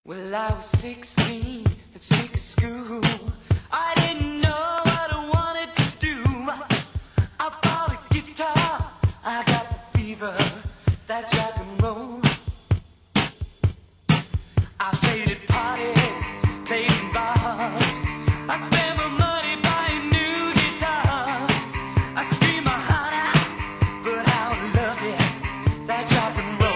Well, I was 16 and sick of school. I didn't know what I wanted to do. I bought a guitar, I got the fever, that's rock and roll. I played at parties, played in bars. I spent my money buying new guitars. I scream my heart out, but I don't love it, that's rock and roll.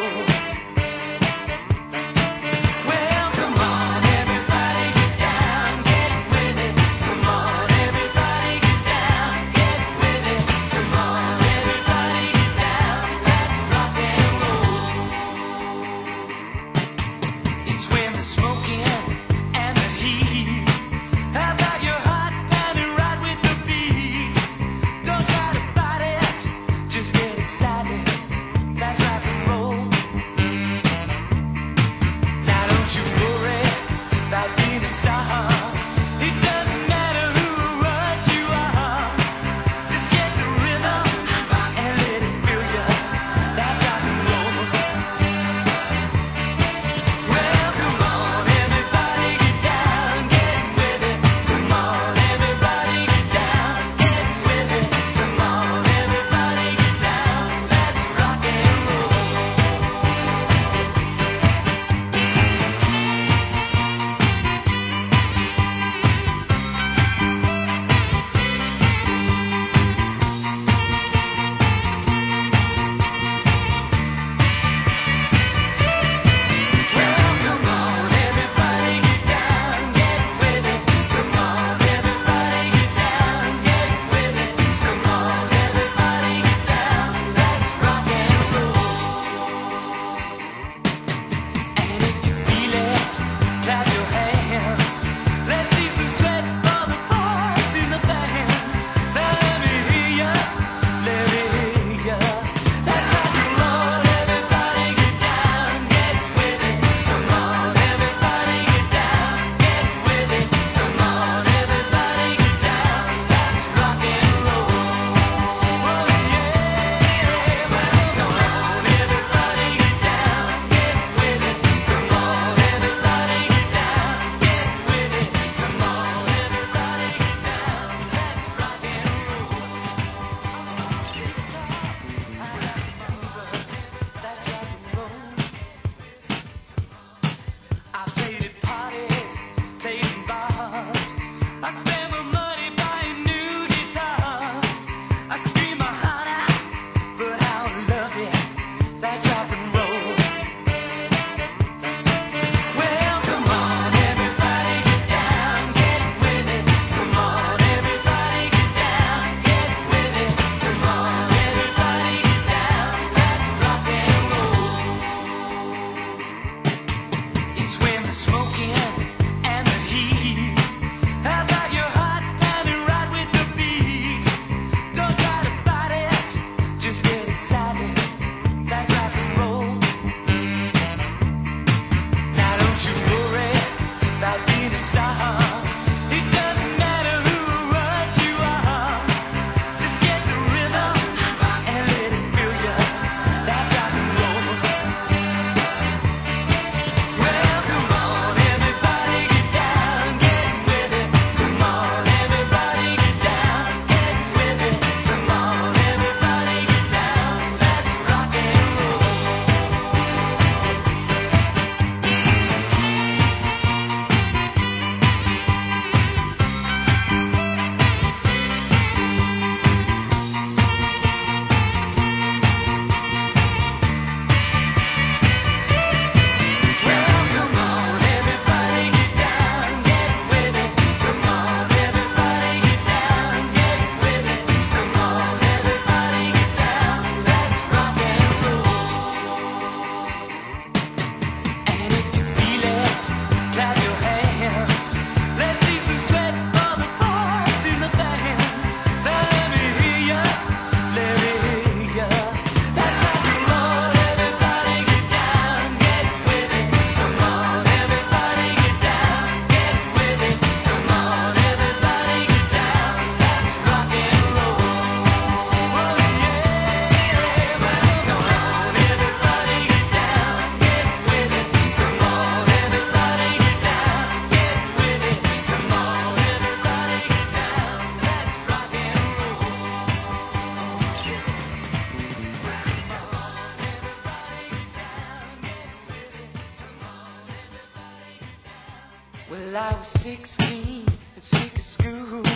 It's when the smoking and the heat have got your heart pounding right with the beat. Don't try to fight it, just get excited. That's rock and roll. Now don't you worry about being a star. It doesn't matter who or what you are. Just get the rhythm and let it fill you. That's rock and roll. It's when the smoking and the heat have got your heart pounding right with the beat. Don't try to fight it, just get excited. That's rock and roll. Now don't you worry about being a star. It doesn't matter who or what you are. Just get the rhythm and let it fill you. That's rock and roll. Well, come on, everybody. Well, I was 16 and sick of school.